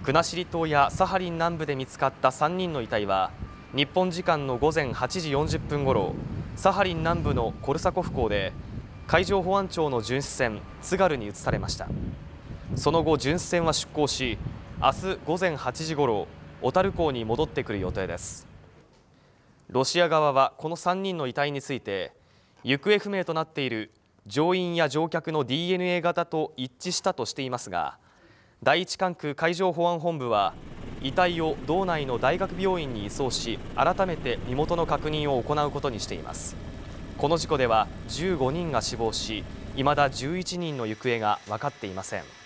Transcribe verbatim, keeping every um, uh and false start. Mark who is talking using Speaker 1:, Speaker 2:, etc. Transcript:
Speaker 1: 国後島やサハリン南部で見つかったさんにんの遺体は、日本時間のごぜんはちじよんじゅっぷんごろ、サハリン南部のコルサコフ港で海上保安庁の巡視船津軽に移されました。その後、巡視船は出港し、明日ごぜんはちじごろ、小樽港に戻ってくる予定です。ロシア側はこのさんにんの遺体について、行方不明となっている乗員や乗客の ディーエヌエー 型と一致したとしていますが、第一管区海上保安本部は遺体を道内の大学病院に移送し、改めて身元の確認を行うことにしています。この事故ではじゅうごにんが死亡し、いまだじゅういちにんの行方が分かっていません。